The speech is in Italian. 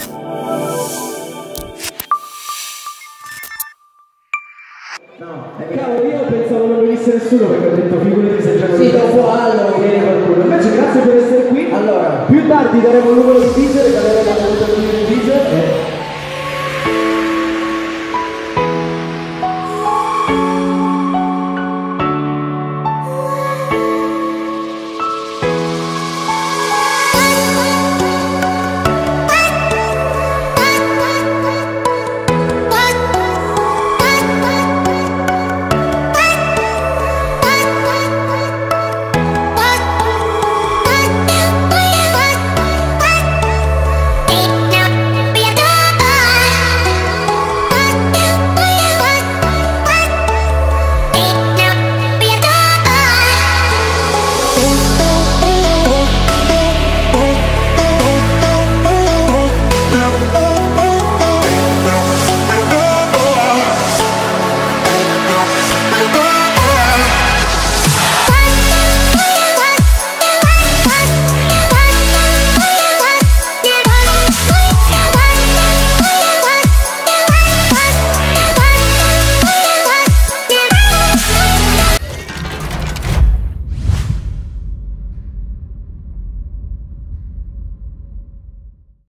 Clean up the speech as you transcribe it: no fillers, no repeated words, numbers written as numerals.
Cavolo, io pensavo non venisse nessuno perché ho detto figurati se c'è qualcuno. Sì, dopo anno viene qualcuno. Invece grazie per essere qui. Allora, più tardi daremo il numero di Tinder che aveva